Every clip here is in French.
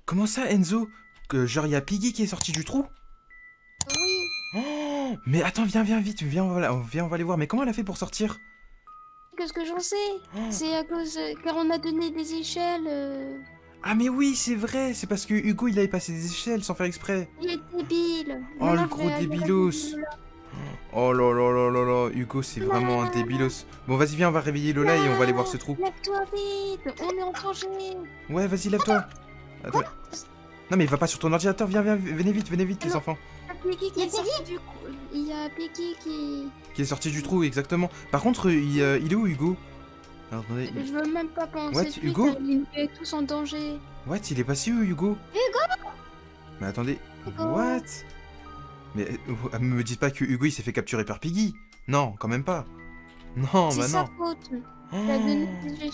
Comment ça, Enzo? Que genre, il y a Piggy qui est sorti du trou? Oui. Oh, mais attends, viens vite, viens, on va aller voir. Mais comment elle a fait pour sortir? Qu'est-ce que j'en sais? Oh, C'est à cause... car on a donné des échelles. ah mais oui, c'est vrai, c'est parce que Hugo, il avait passé des échelles sans faire exprès. Il est débile. Oh, le Maintenant, je gros vais aller réveiller débilos. Lola. Oh là là là là là, Hugo, c'est vraiment un débilos. Bon, vas-y, viens, on va réveiller Lola et on va aller voir ce trou. Lève-toi vite. On est en danger. Ouais, vas-y, lève-toi. Attends. Non, mais va pas sur ton ordinateur, venez vite, Ah les non. enfants. Il y a Piggy du coup. Il y a Piggy qui... Qui est sorti du trou, exactement. Par contre, il est où, Hugo? Alors, attendez. Je veux même pas penser What, dessus, Hugo? car ils nous mettent tous en danger. What, il est passé où, Hugo? Hugo! Mais attendez. Hugo! What? Mais me dites pas que Hugo, il s'est fait capturer par Piggy. Non, quand même pas. Non, C'est bah sa non. faute. Oh. Il a donné...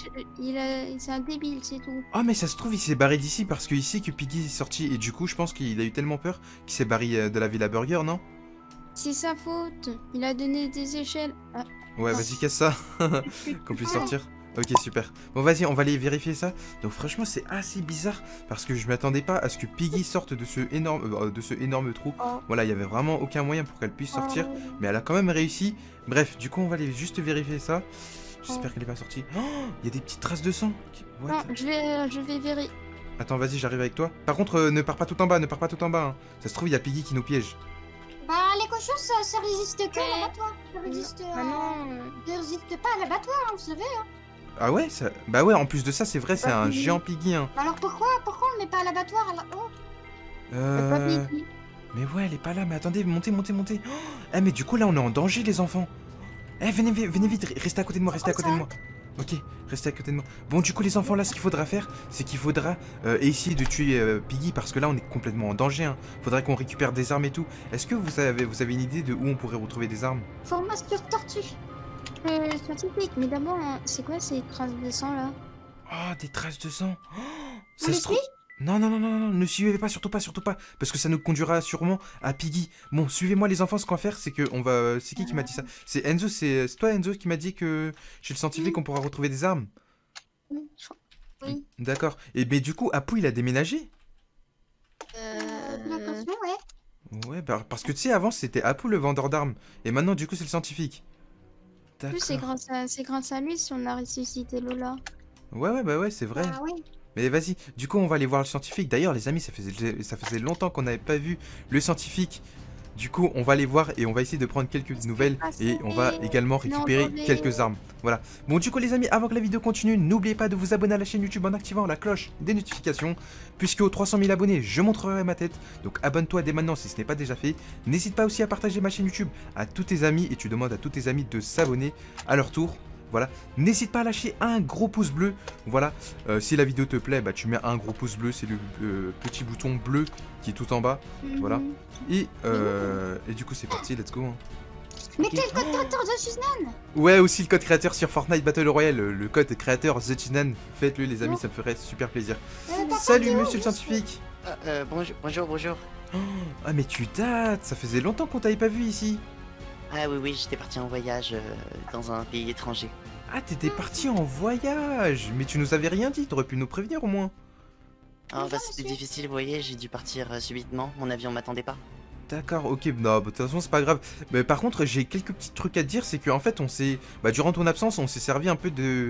C'est un débile, c'est tout. Ah, mais ça se trouve, il s'est barré d'ici parce qu'il sait que Piggy est sorti. Et du coup, je pense qu'il a eu tellement peur qu'il s'est barré de la Villa Burger, non? C'est sa faute. Il a donné des échelles. Ah, Ouais, attends. vas-y, casse ça. Qu'on puisse sortir. Ok, super. Bon, vas-y, on va aller vérifier ça. Donc, franchement, c'est assez bizarre parce que je m'attendais pas à ce que Piggy sorte de ce énorme trou. Oh, Voilà, il y avait vraiment aucun moyen pour qu'elle puisse sortir. oh. Mais elle a quand même réussi. Bref, du coup, on va aller juste vérifier ça. J'espère qu'elle est pas sortie. Oh, il y a des petites traces de sang. What? Non, je vais vérifier. Attends, vas-y, j'arrive avec toi. Par contre, ne pars pas tout en bas, ne pars pas tout en bas. Hein. Ça se trouve, il y a Piggy qui nous piège. Bah, les cochons, ça résiste qu'à l'abattoir. Ah non. Ça résiste pas à l'abattoir, hein, vous savez. Hein. Ah ouais ça... Bah ouais, en plus de ça, c'est vrai, c'est Pas un Piggy. géant Piggy. Hein. Alors pourquoi on met pas à l'abattoir oh. Pas Euh... Piggy. Mais ouais, elle est pas là, mais attendez, montez. Oh, eh, mais du coup, là, on est en danger, les enfants. Eh, venez vite, restez à côté de moi, restez à côté de moi. Ok, restez à côté de moi. Bon, du coup, les enfants, là, ce qu'il faudra faire, c'est qu'il faudra essayer de tuer Piggy, parce que là, on est complètement en danger. Hein. Faudrait qu'on récupère des armes et tout. Est-ce que vous avez une idée de où on pourrait retrouver des armes? Formation tortue. Scientifique, mais d'abord, c'est quoi ces traces de sang là? Oh, des traces de sang. Oh, On ça les se trouve... suit? Non, ne suivez pas, surtout pas, parce que ça nous conduira sûrement à Piggy. Bon, suivez-moi les enfants, ce qu'on va faire, c'est que on va... C'est qui m'a dit ça? C'est Enzo, c'est toi Enzo qui m'a dit que chez le scientifique on pourra retrouver des armes. Oui. D'accord. Et ben du coup, Apu il a déménagé? J'ai l'impression, ouais. Ouais, bah, parce que tu sais, avant c'était Apu le vendeur d'armes, et maintenant du coup c'est le scientifique. En plus, c'est D'accord. grâce à lui si on a ressuscité Lola. Ouais, bah ouais, c'est vrai. Bah oui. Mais vas-y, du coup on va aller voir le scientifique. D'ailleurs les amis, ça faisait longtemps qu'on n'avait pas vu le scientifique. Du coup on va aller voir et on va essayer de prendre quelques nouvelles et on va également récupérer quelques armes. Voilà. Bon du coup les amis, avant que la vidéo continue, n'oubliez pas de vous abonner à la chaîne YouTube en activant la cloche des notifications. Puisque aux 300 000 abonnés, je montrerai ma tête. Donc abonne-toi dès maintenant si ce n'est pas déjà fait. N'hésite pas aussi à partager ma chaîne YouTube à tous tes amis et tu demandes à tous tes amis de s'abonner à leur tour. Voilà, n'hésite pas à lâcher un gros pouce bleu. Voilà, si la vidéo te plaît, bah tu mets un gros pouce bleu, c'est le petit bouton bleu qui est tout en bas. Voilà. Et du coup c'est parti, let's go. Hein. Mettez le code créateur de Suzanne. Ouais, aussi le code créateur sur Fortnite Battle Royale, le code créateur TheChinan. Faites-le les amis, ça me ferait super plaisir. Salut monsieur le scientifique. Bonjour. Oh, ah mais tu dates, ça faisait longtemps qu'on t'avait pas vu ici. Ah oui, j'étais parti en voyage dans un pays étranger. Ah t'étais parti en voyage, mais tu nous avais rien dit, t'aurais pu nous prévenir au moins. Ah bah c'était difficile, vous voyez, j'ai dû partir subitement, mon avion m'attendait pas. D'accord, ok, non, bah, de toute façon c'est pas grave. Mais par contre j'ai quelques petits trucs à te dire, c'est qu'en fait on s'est... Bah durant ton absence on s'est servi un peu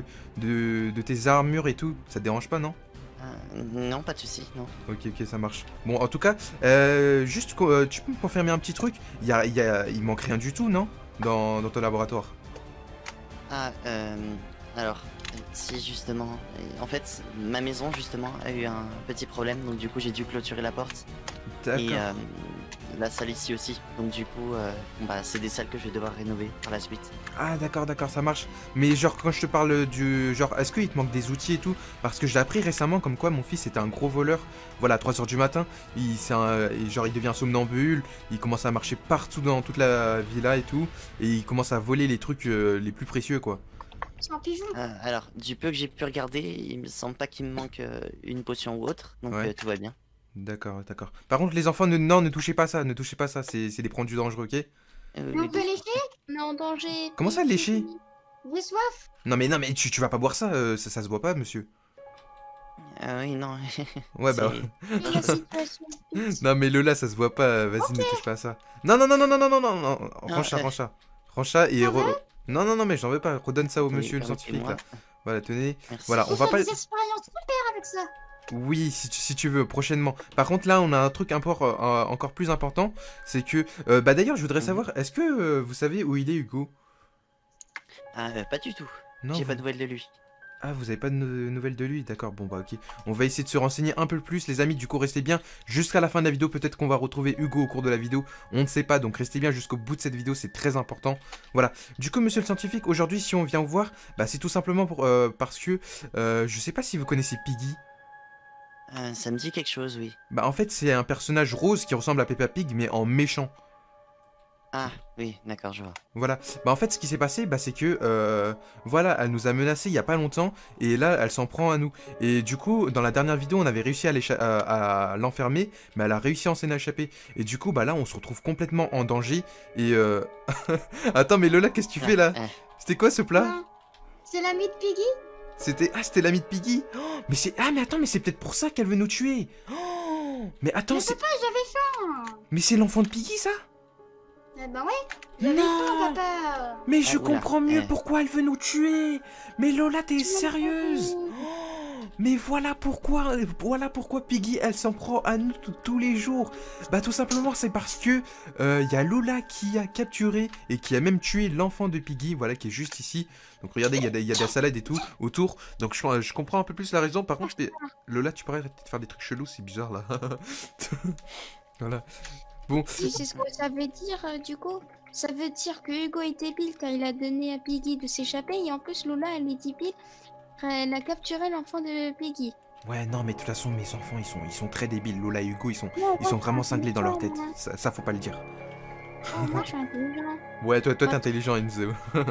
de tes armures et tout, ça te dérange pas non? Non, pas de soucis, non. Ok, ça marche. Bon en tout cas, juste tu peux me confirmer un petit truc? Il manque rien du tout non? Dans ton laboratoire? Ah, alors, si justement, en fait, ma maison justement a eu un petit problème, donc du coup j'ai dû clôturer la porte. D'accord. Et la salle ici aussi, donc du coup, bah c'est des salles que je vais devoir rénover par la suite. Ah d'accord, ça marche. Mais genre quand je te parle du... Genre, est-ce qu'il te manque des outils et tout? Parce que j'ai appris récemment comme quoi mon fils était un gros voleur. Voilà, à 3 h du matin, il devient somnambule, il commence à marcher partout dans toute la villa et tout, et il commence à voler les trucs les plus précieux quoi. C'est un pigeon. Alors, du peu que j'ai pu regarder, il me semble pas qu'il me manque une potion ou autre, donc Ouais. tout va bien. D'accord. Par contre les enfants, ne touchez pas ça, c'est des produits dangereux, ok? Mais on peut lécher? On est en danger. Comment ça, lécher? J'ai soif. Non mais tu vas pas boire ça, ça se boit pas monsieur. Oui, non. Ouais, bah... C'est- La situation. Non, mais Lola, ça se voit pas. Vas-y, ne touche pas à ça. Non, non, non, non, non, non, non, non, non. Rancha, rancha. Rancha et... Non, non, non, mais j'en veux pas. Redonne ça au Attendez, monsieur le scientifique, là. permettez-moi. Voilà, tenez. Merci. Voilà, on va pas... des expériences super avec ça. Oui, si tu veux, prochainement. Par contre, là, on a un truc encore plus important. C'est que... bah d'ailleurs, je voudrais savoir, est-ce que vous savez où il est, Hugo? Ah, pas du tout. Non, J'ai vous... pas de nouvelles de lui. Ah, vous avez pas de nouvelles de lui? D'accord, bon bah ok. On va essayer de se renseigner un peu plus, les amis. Du coup, restez bien jusqu'à la fin de la vidéo. Peut-être qu'on va retrouver Hugo au cours de la vidéo. On ne sait pas, donc restez bien jusqu'au bout de cette vidéo, c'est très important. Voilà. Du coup, monsieur le scientifique, aujourd'hui, si on vient vous voir, bah c'est tout simplement parce que... je sais pas si vous connaissez Piggy. Ça me dit quelque chose, oui. Bah en fait, c'est un personnage rose qui ressemble à Peppa Pig, mais en méchant. Ah, oui, d'accord, je vois. Voilà, bah en fait ce qui s'est passé, bah c'est que, voilà, elle nous a menacés il y a pas longtemps, et là elle s'en prend à nous. Et du coup, dans la dernière vidéo, on avait réussi à l'enfermer, mais elle a réussi à s'en échapper. Et du coup, bah là on se retrouve complètement en danger, et Attends, mais Lola, qu'est-ce que tu fais là? C'était quoi ce plat? C'est l'ami de Piggy. C'était l'ami de Piggy. Oh, mais c'est... Ah mais attends, mais c'est peut-être pour ça qu'elle veut nous tuer. Oh, mais attends, Mais c'est... papa, j'avais faim. Mais c'est l'enfant de Piggy ça? Eh ben ouais, j'avais faim, papa. Mais je oula, comprends mieux pourquoi elle veut nous tuer. Mais Lola, t'es sérieuse? Mais voilà pourquoi Piggy, elle s'en prend à nous tous les jours. Bah tout simplement, c'est parce que y a Lola qui a capturé et qui a même tué l'enfant de Piggy, voilà, qui est juste ici. Donc regardez, il y a de la salade et tout autour. Donc je comprends un peu plus la raison. Par contre, Lola, tu pourrais arrêter de faire des trucs chelous, c'est bizarre là. Voilà. Bon. Tu sais ce que ça veut dire du coup? Ça veut dire que Hugo est débile car il a donné à Piggy de s'échapper et en plus Lola elle est débile car elle a capturé l'enfant de Piggy. Ouais, non, mais de toute façon, mes enfants, ils sont très débiles. Lola et Hugo, ils sont vraiment cinglés dans leur tête. Ça, faut pas le dire. Moi je suis intelligent. Ouais, toi t'es intelligent, Enzo.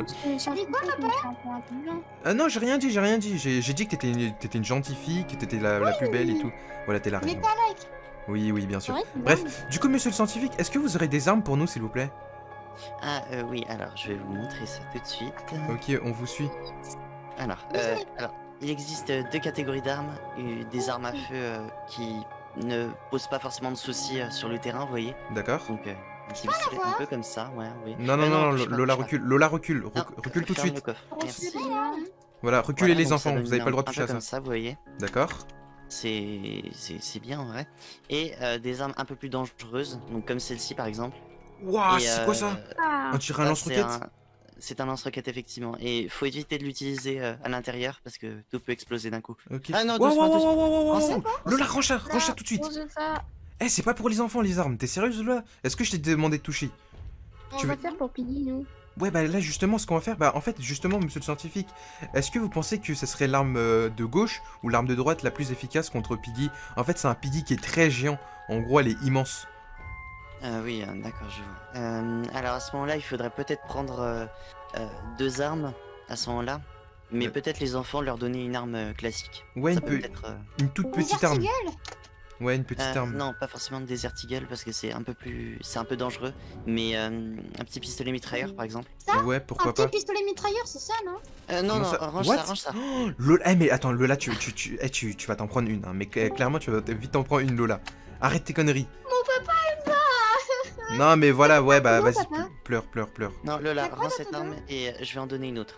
Ah non, j'ai rien dit. J'ai dit que t'étais une gentille fille, que t'étais la plus belle et tout. Voilà, t'es la reine. Oui, oui, bien sûr. Bref, du coup, monsieur le scientifique, est-ce que vous aurez des armes pour nous, s'il vous plaît? Ah, oui, alors, je vais vous montrer ça tout de suite. Ok, on vous suit. Alors, il existe deux catégories d'armes. Des armes à feu qui ne posent pas forcément de soucis sur le terrain, vous voyez. D'accord. Donc, un petit pistolet un peu comme ça, ouais, oui. Non, non, touche pas, Lola touche pas. recule. Lola recule. Non, Recule tout de ferme suite. le coffre, merci. Voilà, reculez Voilà, les donc enfants, ça vous avez pas le droit de un toucher peu à ça. comme ça, vous voyez. D'accord. C'est bien en vrai. Et des armes un peu plus dangereuses, donc comme celle-ci par exemple. Waouh, Et, c'est quoi ça? Ah. On tire un là, lance-roquette? C'est un lance-roquette effectivement. Et faut éviter de l'utiliser à l'intérieur parce que tout peut exploser d'un coup. Ok. Ah non, Wow, doucement, wow, doucement. wow, wow, wow, Pensez, wow. Lola, range ça tout de suite. Eh, c'est pas pour les enfants les armes, t'es sérieuse Lola? Est-ce que je t'ai demandé de toucher? On Tu va veux- faire pour Piggy nous. Ouais, bah là justement, ce qu'on va faire, bah en fait, justement, monsieur le scientifique, est-ce que vous pensez que ce serait l'arme de gauche ou l'arme de droite la plus efficace contre Piggy? En fait, c'est un Piggy qui est très géant. En gros, elle est immense. Oui, d'accord, je vois. Alors à ce moment-là, il faudrait peut-être prendre deux armes à ce moment-là. Mais peut-être les enfants leur donner une arme classique. Ouais, Ça peut être. une toute petite arme. Ouais, une petite arme. Non, pas forcément des Ertigel parce que c'est un peu dangereux. Mais un petit pistolet mitrailleur par exemple. Ouais, Un pourquoi petit pas. pistolet mitrailleur, c'est ça, non? Non, Comment non, ça range What ça, range ça. Oh, Lola, mais attends, Lola, tu vas t'en prendre une, hein, mais clairement, tu vas vite t'en prendre une, Lola. Arrête tes conneries. Mon papa aime pas. Non, mais voilà, ouais, bah Non, vas-y, papa. pleure. Non, Lola, T'as quoi rends dans cette ton arme dos et je vais en donner une autre.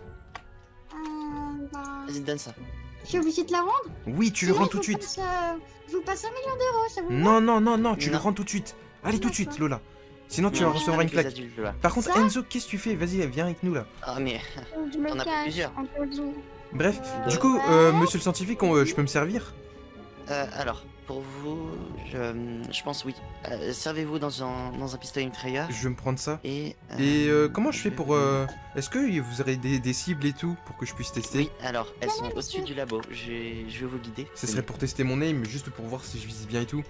Bah, Vas-y, donne ça. je suis obligée de la rendre. Oui, tu le Sinon, rends je tout de vous suite. passe, je vous passe 1 million d'euros, ça vous va? Non, tu le Non. rends tout de suite. Allez, tout de suite, D'accord. Lola. Sinon, tu Non, vas je recevoir parle une avec les claque. adultes, Lola. Par contre, Ça Enzo, qu'est-ce que tu fais? Vas-y, viens avec nous, là. Ah, mais. Je me T'en as cache plusieurs. en cas où. Bref, Ouais. du coup, monsieur le scientifique, je peux me servir? Alors, pour vous, je pense oui. Servez-vous dans un pistolet mitrailleur. Je vais me prendre ça. Et Comment je fais pour... Est-ce que vous aurez des cibles et tout pour que je puisse tester? Oui, alors, elles sont au-dessus du labo. Je vais vous guider. Ce serait pour tester mon aim, juste pour voir si je vise bien et tout.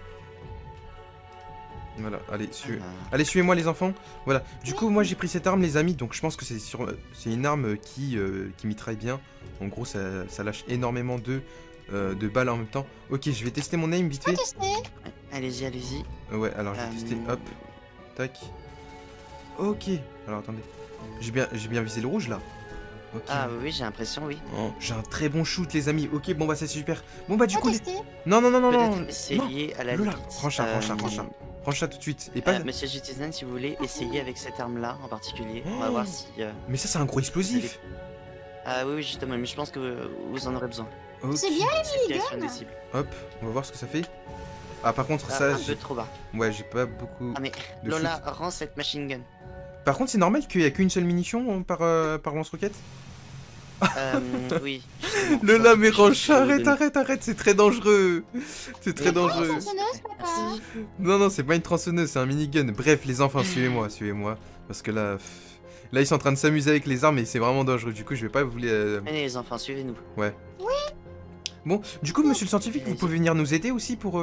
Voilà, allez, allez, suivez-moi les enfants. Voilà, du coup, moi j'ai pris cette arme, les amis, donc je pense que c'est une arme qui mitraille bien. En gros, ça lâche énormément de balles en même temps. Ok, je vais tester mon aim vite fait. Allez-y, allez-y. Ouais, alors je vais tester, hop, tac. Ok, alors attendez. J'ai bien visé le rouge là. Ok. Ah oui, j'ai l'impression, oui. Oh, j'ai un très bon shoot, les amis. Ok, bon bah c'est super. Bon bah du coup, les... Tester. non, non, non, non, non. Peut-être essayer à la Lola, limite. range ça. Range ça tout de suite. Et pas... Monsieur Citizen, si vous voulez, essayez avec cette arme-là en particulier. On va voir si... Mais ça, c'est un gros explosif. Ah oui, justement, mais je pense que vous en aurez besoin. Ok. C'est bien C'est direction des cibles. Hop, on va voir ce que ça fait. Ah, par contre, Ah, ça, un peu trop bas. ouais, j'ai pas beaucoup Ah mais de Lola, shoot. rends cette machine gun. Par contre, c'est normal qu'il y a qu'une seule munition par lance-roquette. Oui. justement, Lola, ça, mais je- range, je vais vous donner. arrête, c'est très dangereux. C'est très dangereux. Tronçonneuse, papa. Merci. Non, c'est pas une tronçonneuse, c'est un minigun. Bref, les enfants, suivez-moi. Parce que là, là, ils sont en train de s'amuser avec les armes et c'est vraiment dangereux. Du coup, je vais pas vous les... Allez les enfants, suivez-nous. Bon, du coup, monsieur le scientifique, vous pouvez venir nous aider aussi pour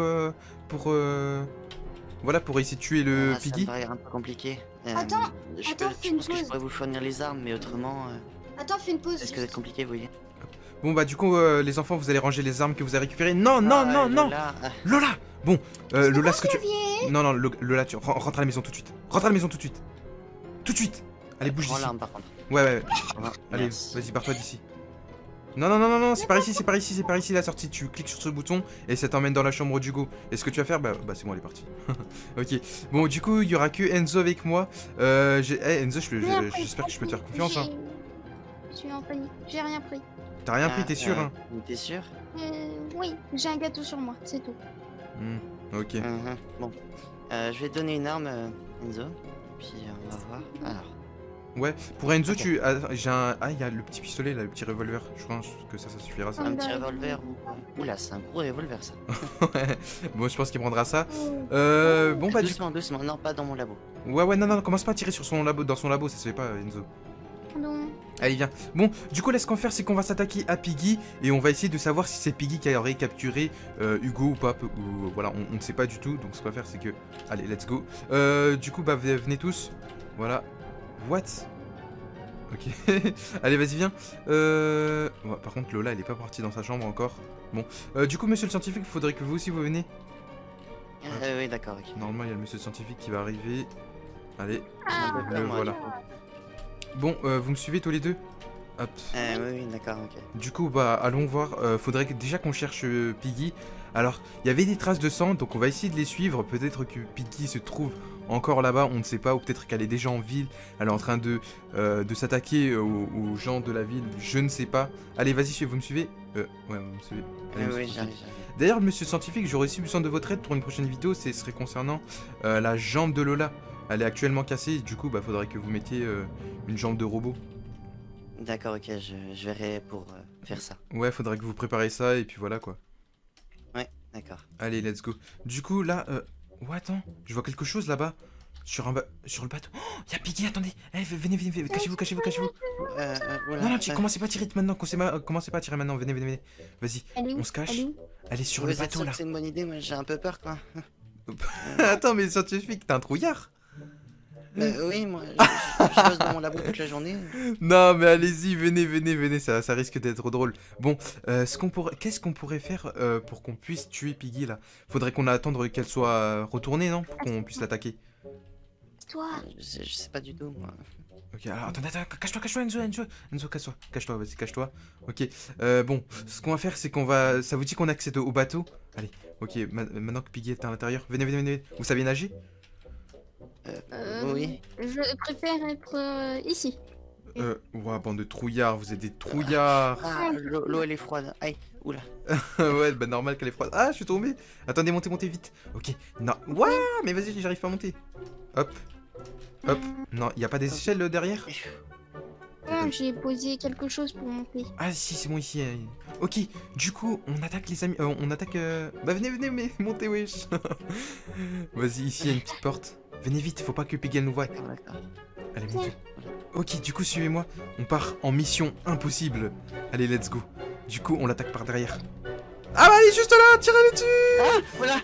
voilà, pour essayer de tuer le Ah, ça me Piggy. paraît un peu compliqué. Attends, je attends, fais une pense que je pause. pourrais vous fournir les armes, mais autrement, Attends, fais une pause. est-ce que ça va être compliqué, vous voyez? Bon, bah, du coup, les enfants, vous allez ranger les armes que vous avez récupérées. Non, Ah, non. Lola, Lola. Bon, Lola, ce que tu... Clavier. Non, Lola, tu rentre à la maison tout de suite. Rentre à la maison tout de suite. Tout de suite. Allez, bouge prends d'ici. l'arme par contre. Ouais. Allez, Merci. vas-y, barre-toi d'ici. Non, c'est par ici la sortie. Tu cliques sur ce bouton et ça t'emmène dans la chambre du go. Et ce que tu vas faire, bah c'est bon, elle est partie. Ok. Bon, du coup, il y aura que Enzo avec moi. Enzo, j'espère que je peux te faire confiance. Hein. Je suis en panique. J'ai rien pris. T'as rien pris, t'es sûr, hein? T'es sûr? Oui, j'ai un gâteau sur moi, c'est tout. Ok. Bon. Je vais te donner une arme, Enzo. Puis on va voir. Alors. Ouais, pour Enzo, Ok. il y a le petit pistolet là, le petit revolver. Je pense que ça suffira, ça. Un petit revolver ou... Oula, c'est un gros revolver ça. Ouais. Bon, je pense qu'il prendra ça. Oh. Bon, bah, Doucement, non, pas dans mon labo. Ouais, non, commence pas à tirer sur son labo, dans son labo, ça se fait pas, Enzo. Pardon. Allez, viens. Bon, du coup, là, ce qu'on va faire, c'est qu'on va s'attaquer à Piggy et on va essayer de savoir si c'est Piggy qui aurait capturé Hugo ou pas. Ou, voilà, on ne sait pas du tout. Donc, ce qu'on va faire, c'est que. Allez, let's go. Du coup, bah, venez tous. Voilà. What? Ok. Allez, vas-y, viens. Ouais, par contre, Lola, elle est pas partie dans sa chambre encore. Bon. Du coup, monsieur le scientifique, il faudrait que vous aussi vous venez. Oui, d'accord, ok. Normalement, il y a le monsieur scientifique qui va arriver. Allez. Ah, Voilà. Bon, vous me suivez tous les deux? Hop. Oui, d'accord, ok. Du coup, bah, allons voir. Faudrait déjà qu'on cherche Piggy. Alors, il y avait des traces de sang, donc on va essayer de les suivre. Peut-être que Piggy se trouve encore là-bas, on ne sait pas. Ou peut-être qu'elle est déjà en ville. Elle est en train de s'attaquer aux gens de la ville. Je ne sais pas. Allez, vas-y, vous me suivez? Ouais, vous me suivez. Allez, Oui, monsieur j'arrive. scientifique. D'ailleurs, monsieur scientifique, j'aurais aussi besoin de votre aide pour une prochaine vidéo. Ce serait concernant la jambe de Lola. Elle est actuellement cassée. Du coup, bah, faudrait que vous mettiez une jambe de robot. D'accord, ok, je verrai pour faire ça. Ouais, faudrait que vous préparez ça et puis voilà quoi. Ouais, d'accord. Allez, let's go. Du coup, là, oh, attends, je vois quelque chose là-bas. Sur le bateau. Oh, y'a Piggy, attendez. Eh, venez, cachez-vous. Voilà, Non, commencez pas à tirer maintenant. Commencez pas à tirer maintenant. Venez. Vas-y, Elle est où? on se cache. Elle est où? Elle est sur vous le êtes bateau sûr là. que c'est une bonne idée? Moi, j'ai un peu peur, quoi. Attends, mais scientifique, t'es un trouillard. Oui, moi, je bosse dans mon labo toute la journée. Non, mais allez-y, venez. Ça risque d'être drôle. Bon, qu'est-ce qu'on pourrait faire pour qu'on puisse tuer Piggy là? Faudrait qu'on attende qu'elle soit retournée, non? Pour qu'on puisse l'attaquer. Toi. Je sais pas du tout, moi. Ok, alors attends, cache-toi, Enzo, cache-toi, vas-y, cache-toi. Ok, bon, ce qu'on va faire, c'est qu'on va... Ça vous dit qu'on accède au bateau? Allez, ok, maintenant que Piggy est à l'intérieur, venez. Vous savez nager? Oui. Je préfère être ici. Ouais, bande de trouillards, vous êtes des trouillards. Ah, l'eau, elle est froide. Aïe, oula. Ouais, bah normal qu'elle est froide. Ah, je suis tombé. Attendez, montez vite. Ok, non, ouais, mais vas-y, j'arrive pas à monter. Hop. Non, y a pas des échelles derrière? Non, j'ai posé quelque chose pour monter. Ah si, c'est bon ici. Ok, du coup, on attaque les amis. On attaque... Bah venez, mais montez, wesh. Vas-y, ici, il y a une petite porte. Venez vite, faut pas que Piggy elle nous voie. D'accord. Allez, montez. Ok, du coup, suivez-moi. On part en mission impossible. Allez, let's go. Du coup, on l'attaque par derrière. Ah bah, elle est juste là, tirez-le dessus. Ah, voilà.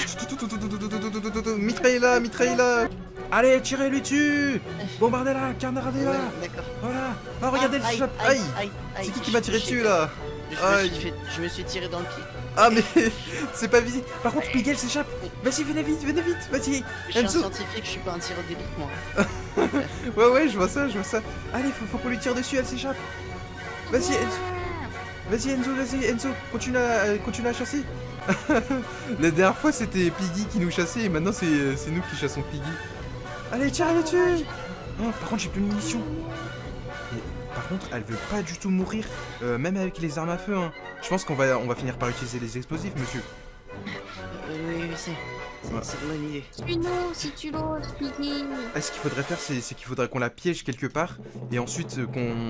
Mitraillez-la. Allez, tirez-lui dessus. Bombardez-la, carnardez-la. Ouais, d'accord. Voilà. Oh, regardez le Aïe, shop. aïe, Aïe. aïe, aïe. C'est qui m'a tiré dessus, là? Je me suis tiré dans le pied. Ah, mais c'est pas visible. Par contre, Piggy, elle s'échappe. Vas-y, venez vite. Vas-y. Je suis un Enzo. scientifique, je suis pas un tireur d'élite, moi. Ouais, je vois ça. Allez, faut qu'on lui tire dessus, elle s'échappe. Vas-y, Enzo. Vas-y, Enzo, vas-y, Enzo. Continue à chasser. La dernière fois, c'était Piggy qui nous chassait et maintenant, c'est nous qui chassons Piggy. Allez, tire dessus. Oh, par contre, j'ai plus de munitions. Et, par contre, elle veut pas du tout mourir, même avec les armes à feu. Hein. Je pense qu'on va finir par utiliser les explosifs, monsieur. Oui, c'est une bonne idée. Suis-nous si tu l'oses, Piggy. Ah, ce qu'il faudrait faire, c'est qu'il faudrait qu'on la piège quelque part et ensuite qu'on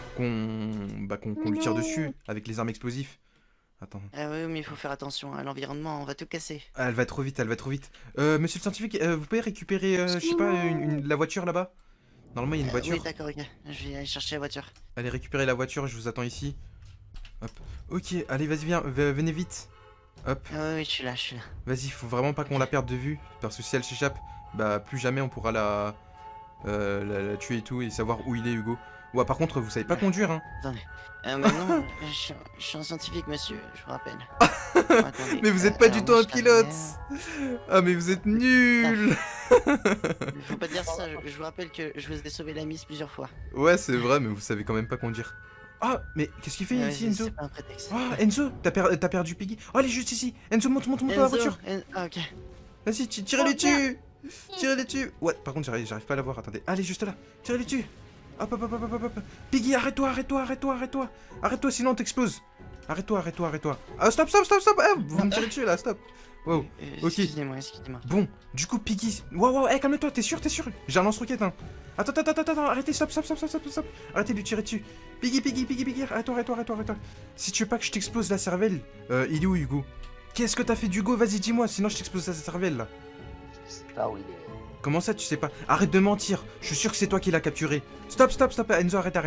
lui tire dessus avec les armes explosives. Attends. Ah oui, mais il faut faire attention à l'environnement, on va tout casser. Ah, elle va trop vite, elle va trop vite. Monsieur le scientifique, vous pouvez récupérer, je sais pas, la voiture là-bas? Normalement, il y a une voiture. Oui, d'accord, ok. Je vais aller chercher la voiture. Allez, récupérer la voiture, je vous attends ici. Hop. Ok, allez, vas-y, viens, venez vite. Hop. Ah oui, je suis là. Vas-y, faut vraiment pas qu'on la perde de vue, parce que si elle s'échappe, bah plus jamais on pourra la tuer et tout, et savoir où il est, Hugo. Ouais, par contre, vous savez pas conduire, hein. Attendez. Maintenant, je suis un scientifique, monsieur, je vous rappelle. Attendez, Mais vous êtes pas du tout un je pilote. t'arrive. Ah, mais vous êtes nuls. Faut pas dire ça, je vous rappelle que je vous ai sauvé la mise plusieurs fois. Ouais, c'est vrai, mais vous savez quand même pas conduire. Ah, mais qu'est-ce qu'il fait ici, Enzo? C'est pas un prétexte. Oh, Enzo, t'as perdu Piggy. Oh, elle est juste ici. Enzo, monte dans la voiture. Ah, ok. Vas-y, tirez-les dessus. Tirez-les dessus. Ouais, par contre, j'arrive pas à la voir. Attendez. Allez, juste là. Tirez-les dessus. Hop. Piggy, arrête-toi. Arrête-toi, sinon on t'explose. Arrête-toi. Ah, stop. Ah, vous me tirez dessus là, stop. Wow. Ok. Excusez-moi. Bon, du coup, Piggy. Wow, hey, calme-toi, t'es sûr? J'ai un lance-roquette, hein. Attends, arrêtez, stop. Arrêtez de lui tirer dessus. Piggy, arrête-toi. Si tu veux pas que je t'explose la cervelle, il est où, Hugo? Qu'est-ce que t'as fait d'Hugo? Vas-y, dis-moi, sinon je t'explose la cervelle, là. Je sais pas où il est. Comment ça, tu sais pas? Arrête de mentir, je suis sûr que c'est toi qui l'as capturé. Stop, Enzo, arrête.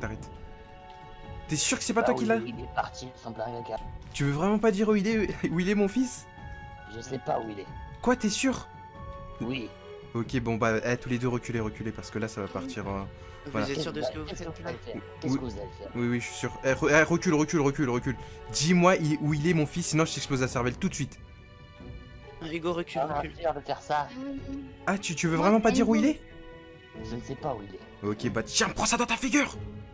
T'es sûr que c'est pas toi qui l'as? Il est parti sans plus rien qu'à. Tu veux vraiment pas dire où il est, mon fils? Je sais pas où il est. Quoi, t'es sûr? Oui. Ok, bon, bah, tous les deux reculez, parce que là, ça va partir... Voilà. Vous êtes sûr de ce que vous faites là? Qu'est-ce que vous allez faire? Oui, je suis sûr. Recule. Dis-moi où il est, mon fils, sinon je t'explose la cervelle tout de suite. Hugo, recule. Sûr de faire ça. Ah, tu veux vraiment pas dire où il est? Je ne sais pas où il est. Ok, bah tiens, prends ça dans ta figure.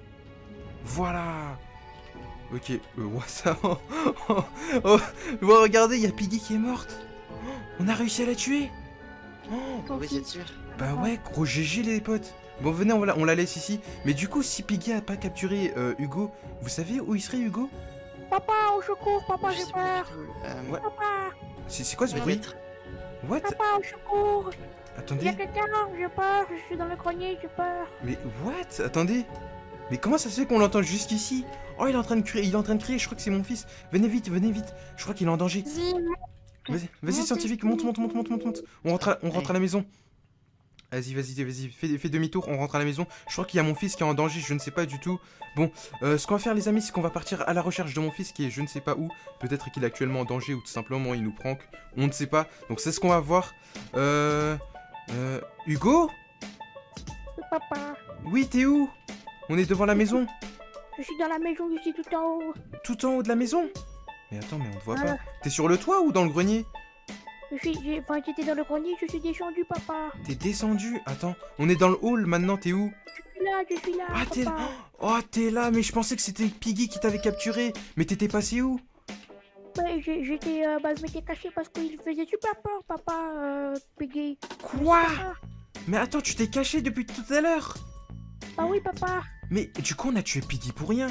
Voilà. Ok, ça... oh, regardez, il y a Piggy qui est morte. On a réussi à la tuer. Vous êtes sûr? Bah ouais, gros GG les potes. Bon, venez, on la laisse ici. Mais du coup, si Piggy a pas capturé Hugo, vous savez où il serait, Hugo? Papa, au secours, papa, j'ai peur. Ouais. Papa, C'est quoi ce bruit? What? papa, au secours. Il y a Attendez. quelqu'un, j'ai peur, je suis dans le grenier, j'ai peur. Mais what? Attendez. Mais comment ça se fait qu'on l'entend jusqu'ici? Oh, il est en train de crier, je crois que c'est mon fils. Venez vite. Je crois qu'il est en danger. Vas-y, scientifique, monte. On rentre à la maison. Vas-y, fais demi-tour, on rentre à la maison. Je crois qu'il y a mon fils qui est en danger, je ne sais pas du tout. Bon, ce qu'on va faire les amis, c'est qu'on va partir à la recherche de mon fils qui est je ne sais pas où. Peut-être qu'il est actuellement en danger ou tout simplement il nous prank. On ne sait pas, donc c'est ce qu'on va voir. Hugo? Papa, Oui, t'es où? On est devant la maison. je suis dans la maison, je suis tout en haut. Tout en haut de la maison? Mais attends, mais on te voit pas. T'es sur le toit ou dans le grenier? J'étais dans le grenier, je suis descendu, papa. T'es descendu? Attends, on est dans le hall maintenant, t'es où? Je suis là, Ah, t'es là. papa. Oh, t'es là, mais je pensais que c'était Piggy qui t'avait capturé. Mais t'étais passé où? Je m'étais caché parce qu'il faisait super peur, papa, Piggy. Quoi? Mais attends, tu t'es caché depuis tout à l'heure? Ah oui, papa. Mais du coup, on a tué Piggy pour rien.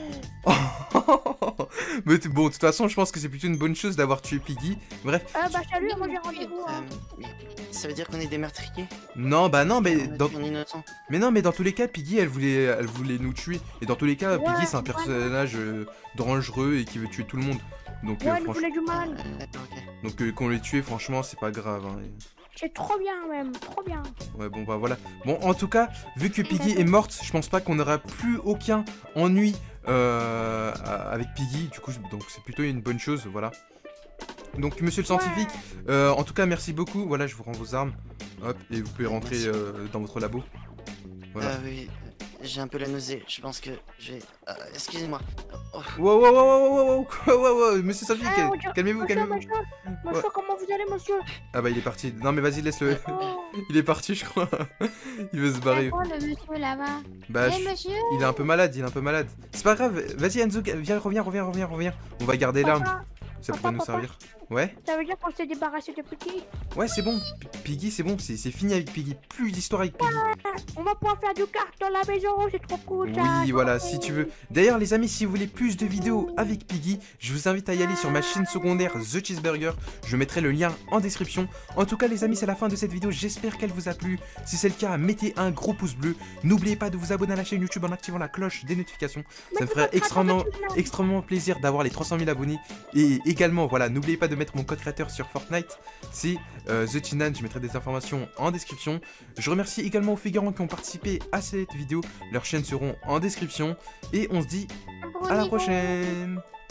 Mais bon, de toute façon, je pense que c'est plutôt une bonne chose d'avoir tué Piggy. Bref. Salut, moi j'ai rendez-vous. Hein. Ça veut dire qu'on est des meurtriers? Non, bah non, mais dans... On est innocents. Mais non, mais dans tous les cas, Piggy, elle voulait nous tuer. Et dans tous les cas, Piggy, c'est un personnage dangereux et qui veut tuer tout le monde. Donc, elle voulait du mal. Donc, qu'on l'ait tué, franchement, c'est pas grave. Hein. C'est trop bien, même, trop bien. Ouais, bon, bah voilà. Bon, en tout cas, vu que Piggy est morte, je pense pas qu'on aura plus aucun ennui avec Piggy. Du coup, donc c'est plutôt une bonne chose, voilà. Donc, monsieur le scientifique, en tout cas, merci beaucoup. Voilà, je vous rends vos armes. Hop, et vous pouvez rentrer dans votre labo. Voilà. Oui. j'ai un peu la nausée. Je pense que je vais... excusez-moi. Oh. Wow, monsieur Sanji, calmez-vous, calmez-vous. Monsieur, comment vous allez, monsieur? Ah bah il est parti. Non mais vas-y, laisse-le. Oh. Il est parti, je crois. Il veut se barrer. C'est quoi le monsieur là-bas? Bah, Monsieur? il est un peu malade, C'est pas grave, vas-y Enzo, viens, reviens. On va garder l'arme. Ça pourrait nous servir. Ouais. Ça veut dire qu'on s'est débarrassé de Piggy? Ouais, c'est bon. Piggy, c'est bon. C'est fini avec Piggy. Plus d'histoire avec Piggy. On va pouvoir faire du kart dans la maison, c'est trop cool. ça. Oui, voilà, si tu veux. D'ailleurs, les amis, si vous voulez plus de vidéos avec Piggy, je vous invite à y aller sur ma chaîne secondaire The Cheeseburger. Je mettrai le lien en description. En tout cas, les amis, c'est la fin de cette vidéo. J'espère qu'elle vous a plu. Si c'est le cas, mettez un gros pouce bleu. N'oubliez pas de vous abonner à la chaîne YouTube en activant la cloche des notifications. Ça me ferait extrêmement plaisir d'avoir les 300 000 abonnés. Et également, voilà, n'oubliez pas de mettre mon code créateur sur Fortnite. C'est The Tinan. Je mettrai des informations en description. Je remercie également aux figurants qui ont participé à cette vidéo. Leurs chaînes seront en description. Et on se dit à la prochaine.